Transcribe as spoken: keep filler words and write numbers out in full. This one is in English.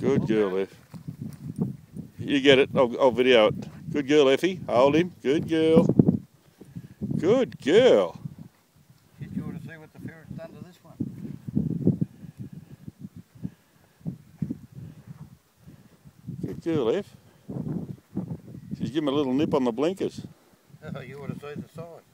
Good girl, Eff. You get it. I'll, I'll video it. Good girl, Effie. Hold him. Good girl. Good girl. She's sure to see what the ferret's done to this one. Good girl, Eff. She's giving him a little nip on the blinkers. Oh, you ought to see the size.